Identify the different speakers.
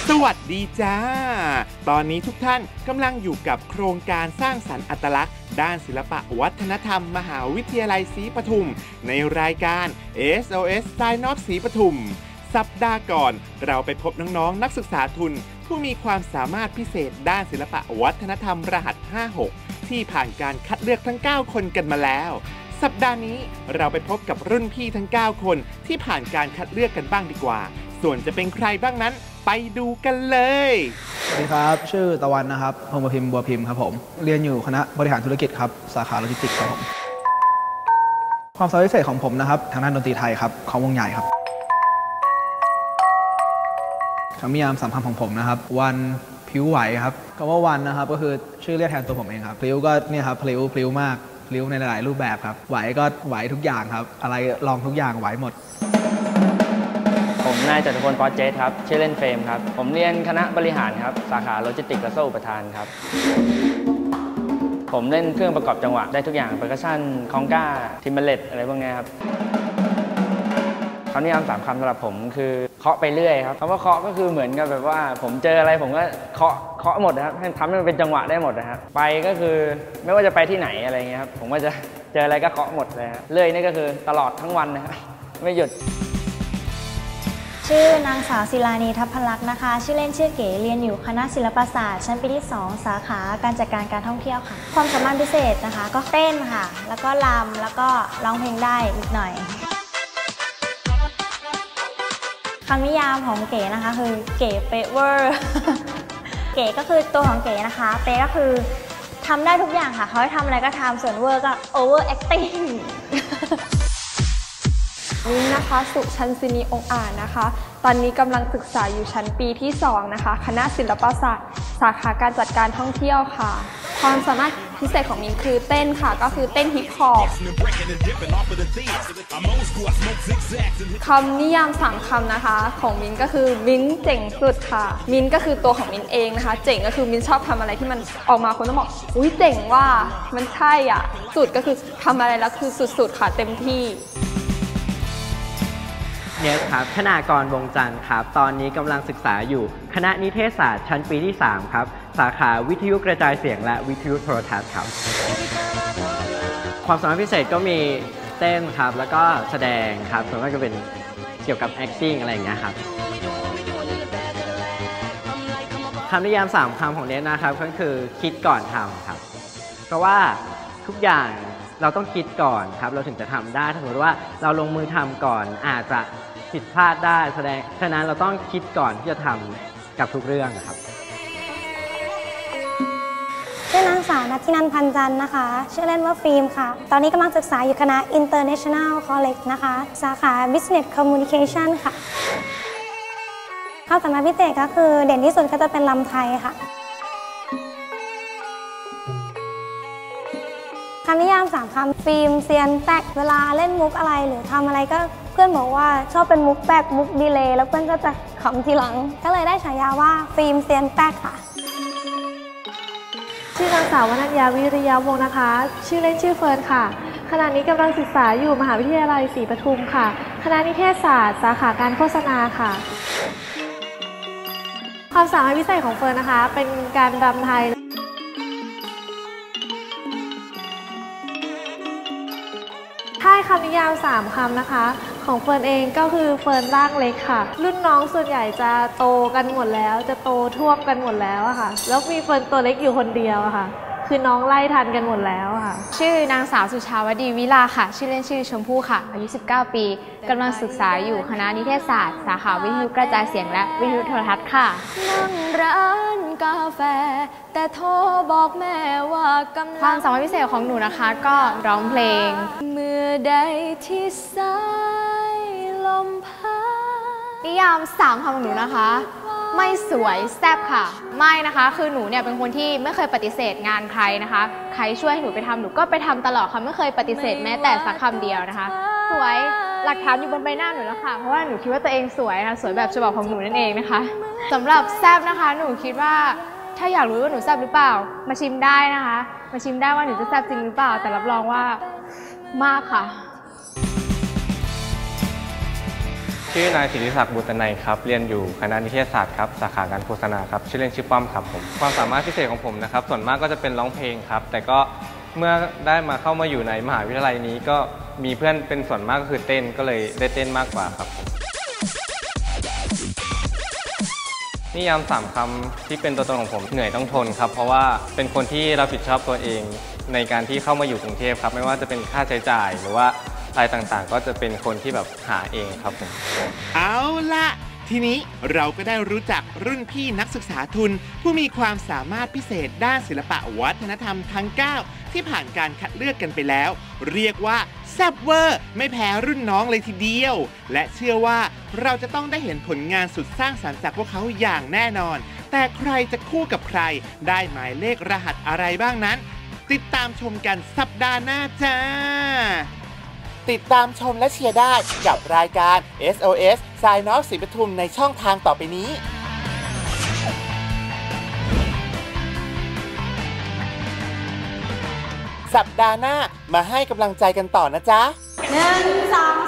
Speaker 1: สวัสดีจ้าตอนนี้ทุกท่านกำลังอยู่กับโครงการสร้างสรรค์อัตลักษณ์ด้านศิลปะวัฒนธรรมมหาวิทยาลัยศรีปทุมในรายการ SOS Sign of ศรีปทุมสัปดาห์ก่อนเราไปพบน้องๆนักศึกษาทุนผู้มีความสามารถพิเศษด้านศิลปะวัฒนธรรมรหัส 56 ที่ผ่านการคัดเลือกทั้ง 9 คนกันมาแล้วสัปดาห์นี้เราไปพบกับรุ่นพี่ทั้ง 9 คนที่ผ่านการคัดเลือกกันบ้างดีกว่าส่วนจะเป็นใครบ้างนั้นไปดูกันเลย
Speaker 2: สวัสดีครับชื่อตะวันนะครับพงษ์พิมพ์บัวพิมพ์ครับผมเรียนอยู่คณะบริหารธุรกิจครับสาขาโลจิสติกส์ครับผมความสามารถพิเศษของผมนะครับทางด้านดนตรีไทยครับของวงใหญ่ครับคำนิยามสำคัญของผมนะครับวันผิวไหวครับคำว่าวันนะครับก็คือชื่อเรียกแทนตัวผมเองครับพลิ้วก็เนี่ยครับพลิ้วมากพลิ้วในหลายรูปแบบครับไหวก็ไหวทุกอย่างครับอะไรลองทุกอย่างไหวหมด
Speaker 3: ผมนายจตุพล ปอเจสครับชื่อเล่นเฟรมครับผมเรียนคณะบริหารครับสาขาโลจิสติกส์และโซ่อุปทานครับผมเล่นเครื่องประกอบจังหวะได้ทุกอย่างเปอร์คัชชั่นคองก้าทิมเบเลตอะไรพวกนี้ครับคำนิยาม3 คำสำหรับผมคือเคาะไปเรื่อยครับคำว่าเคาะก็คือเหมือนกับแบบว่าผมเจออะไรผมก็เคาะหมดนะครับทำให้มันเป็นจังหวะได้หมดนะครับไปก็คือไม่ว่าจะไปที่ไหนอะไรเงี้ยครับผมก็จะเจออะไรก็เคาะหมดเลยครับเรื่อยนี่ก็คือตลอดทั้งวันนะครับไม่หยุด
Speaker 4: ชื่อนางสาวศิลานีทัพพลักษ์นะคะชื่อเล่นชื่อเก๋เรียนอยู่คณะศิลปศาสตร์ชั้นปีที่ 2 สาขาการจัดการการท่องเที่ยวค่ะความสามารถพิเศษนะคะก็เต้นค่ะแล้วก็รำแล้วก็ร้องเพลงได้นิดหน่อยคำนิยามของเก๋นะคะคือเก๋เป๊ะเวอร์เก๋ก็คือตัวของเก๋นะคะเป๊ะก็คือทำได้ทุกอย่างค่ะเขาให้ทำอะไรก็ทำส่วนเวอร์ก็ over acting
Speaker 5: มิ้นนะคะสุชันศินีองค์อาจนะคะตอนนี้กำลังศึกษาอยู่ชั้นปีที่ 2 นะคะคณะศิลปศาสตร์สาขาการจัดการท่องเที่ยวค่ะความสามารถพิเศษของมิ้นคือเต้นค่ะก็คือเต้นฮิปฮอปคำนิยาม3 คำนะคะของมิ้นก็คือมิ้นเจ๋งสุดค่ะมิ้นก็คือตัวของมิ้นเองนะคะเจ๋งก็คือมิ้นชอบทำอะไรที่มันออกมาคนต้องบอกอุ้ยเจ๋งว่ามันใช่อ่ะสุดก็คือทำอะไรแล้วคือสุดๆค่ะเต็มที่
Speaker 6: เนี่ยครับคณากรวงจันทร์ครับตอนนี้กำลังศึกษาอยู่คณะนิเทศศาสตร์ชั้นปีที่ 3 ครับสาขาวิทยุกระจายเสียงและวิทยุโทรทัศน์ครับความสามารถพิเศษก็มีเต้นครับแล้วก็แสดงครับส่วนมากจะเป็นเกี่ยวกับ acting อะไรอย่างเงี้ยครับคำนิยาม3 คำของเนสนะครับก็คือคิดก่อนทำครับเพราะว่าทุกอย่างเราต้องคิดก่อนครับเราถึงจะทำได้ถ้าสมมติว่าเราลงมือทำก่อนอาจจะผิดพลาดได้ฉะนั้นเราต้องคิดก่อนที่จะทำกับทุกเรื่องครับ
Speaker 4: ชื่อนางสาวณัฐินันท์ พันจันทร์นะคะชื่อเล่นว่าฟิล์มค่ะตอนนี้กำลังศึกษาอยู่คณะ International College นะคะสาขา Business Communication ค่ะความสามารถพิเศษก็คือเด่นที่สุดก็จะเป็นรำไทยค่ะคำนิยาม3 คำฟิล์มเซียนแป๊กเวลาเล่นมุกอะไรหรือทำอะไรก็เพื่อนบอกว่าชอบเป็นมุกแป๊กมุกดีเลย์แล้วเพื่อนก็จะขำทีหลังก็เลยได้ฉายาว่าฟิล์มเซียนแป๊กค่ะ
Speaker 7: ชื่อนางสาววนัญญาวิริยาวงศ์นะคะชื่อเล่นชื่อเฟิร์นค่ะขณะนี้กำลังศึกษาอยู่มหาวิทยาลัยศรีปทุมค่ะคณะนิเทศศาสตร์สาขาการโฆษณาค่ะความสามารถพิเศษของเฟิร์นนะคะเป็นการรำไทยถ้าคำนิยาม3 คำนะคะของเฟิร์นเองก็คือเฟิร์นร่างเล็กค่ะรุ่นน้องส่วนใหญ่จะโตกันหมดแล้วจะโตท่วมกันหมดแล้วอะค่ะแล้วมีเฟิร์นตัวเล็กอยู่คนเดียวอะค่ะคือน้องไล่ทันกันหมดแล้วค่ะ
Speaker 8: ชื่อนางสาวสุชาวดีวิลาค่ะชื่อเล่นชื่อชมพู่ค่ะอายุ19 ปีกำลังศึกษาอยู่คณะนิเทศศาสตร์สาขาวิทยุกระจายเสียงและวิทยุโทรทัศน์ค่ะ
Speaker 5: นั่งร้านกาแฟแต่โทรบอกแม่ว่ากำลัง
Speaker 8: ความสามารถพิเศษของหนูนะคะก็ร้องเพลง
Speaker 5: เมื่อใดที่สายลมพัด
Speaker 8: นิยาม3 คำของหนูนะคะไม่สวยแซ่บค่ะไม่นะคะคือหนูเนี่ยเป็นคนที่ไม่เคยปฏิเสธงานใครนะคะใครช่วยให้หนูไปทำหนูก็ไปทำตลอดค่ะไม่เคยปฏิเสธแม้แต่สักคำเดียวนะคะสวยหลักฐานอยู่บนใบหน้าหนูแล้วค่ะเพราะว่าหนูคิดว่าตัวเองสวยนะคะสวยแบบฉบับของหนูนั่นเองนะคะสำหรับแซ่บนะคะหนูคิดว่าถ้าอยากรู้ว่าหนูแซ่บหรือเปล่ามาชิมได้นะคะมาชิมได้ว่าหนูจะแซ่บจริงหรือเปล่าแต่รับรองว่ามากค่ะ
Speaker 6: ช
Speaker 9: ชื่อนายศิริศักดิ์บุตรนัยครับเรียนอยู่คณะนิเทศศาสตร์ครับสาขาการโฆษณาครับชื่อเล่นชื่อป้อมครับผมความสามารถพิเศษของผมนะครับส่วนมากก็จะเป็นร้องเพลงครับแต่ก็เมื่อได้มาเข้ามาอยู่ในมหาวิทยาลัยนี้ก็มีเพื่อนเป็นส่วนมากก็คือเต้นก็เลยได้เต้นมากกว่าครับนิยาม3 คำที่เป็นตัวตนของผมเหนื่อยต้องทนครับเพราะว่าเป็นคนที่รับผิดชอบตัวเองในการที่เข้ามาอยู่กรุงเทพครับไม่ว่าจะเป็นค่าใช้จ่ายหรือว่าอะไรต่างๆก็จะเป็นคนที่แบบหาเองครับผม
Speaker 1: เอาละทีนี้เราก็ได้รู้จักรุ่นพี่นักศึกษาทุนผู้มีความสามารถพิเศษด้านศิลปะวัฒนธรรมทั้ง 9ที่ผ่านการคัดเลือกกันไปแล้วเรียกว่าแซ่บเวอร์ไม่แพ้รุ่นน้องเลยทีเดียวและเชื่อว่าเราจะต้องได้เห็นผลงานสุดสร้างสรรค์จากพวกเขาอย่างแน่นอนแต่ใครจะคู่กับใครได้หมายเลขรหัสอะไรบ้างนั้นติดตามชมกันสัปดาห์หน้าจ้าติดตามชมและเชียร์ได้กับรายการ SOS สายน้องศรีปทุมในช่องทางต่อไปนี้สัปดาห์หน้ามาให้กำลังใจกันต่อนะจ๊ะ
Speaker 4: 1 2